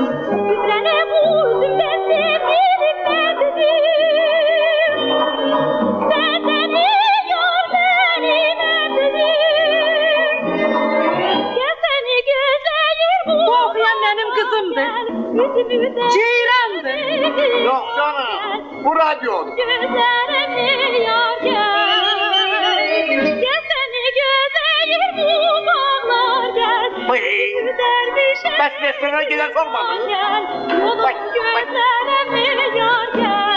Gübrene buldum ben de bilinmedim. Serdeniyor derimedim. Keseni gözeyir bu. Bu okuyan benim kızımdır. Ceylan'dır. Yok canım, bu radyo. Gözlerimi yar gel. Keseni gözeyir bu bağlar gel. Bes besmele gider sormadın. Gel. Yolun gözlerimi yar gel.